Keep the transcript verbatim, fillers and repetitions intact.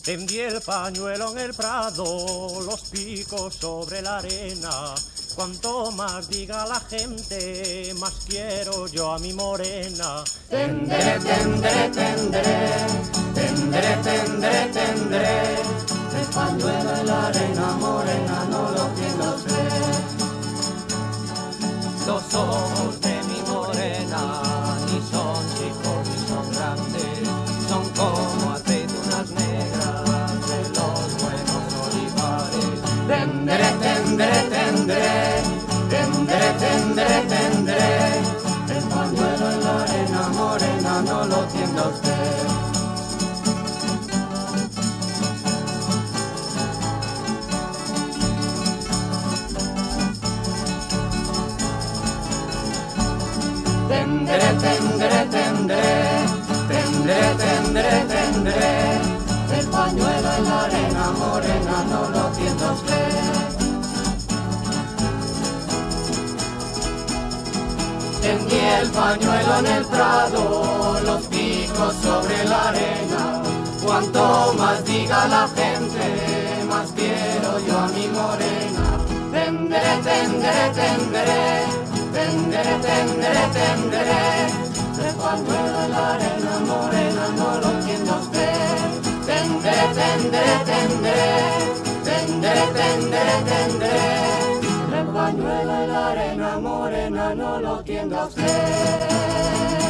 Tendí el pañuelo en el prado, los picos sobre la arena. Cuanto más diga la gente, más quiero yo a mi morena. Tendré, tendré, tendré, tendré, tendré, tendré. El pañuelo en la arena morena no lo tiene usted. Los ojos de mi morena ni son chicos ni son grandes, son como aceitunas negras de los buenos olivares. Tendré, tendré, tendré, tendré, tendré, tendré. El pañuelo en la arena morena no lo tiene usted. Tendré, tendré, tendré, tendré, tendré, tendré. El pañuelo en la arena morena no lo tiene usted. Tendí el pañuelo en el prado, los picos sobre la arena. Cuanto más diga la gente, más quiero yo a mi morena. Tendré, tendré, tendré, tendré, tendré, tendré. El pañuelo en la arena morena no lo tiene usted. Tendré, tendré, tendré, tendré, tendré, tendré. El pañuelo en la arena morena no lo tiene usted.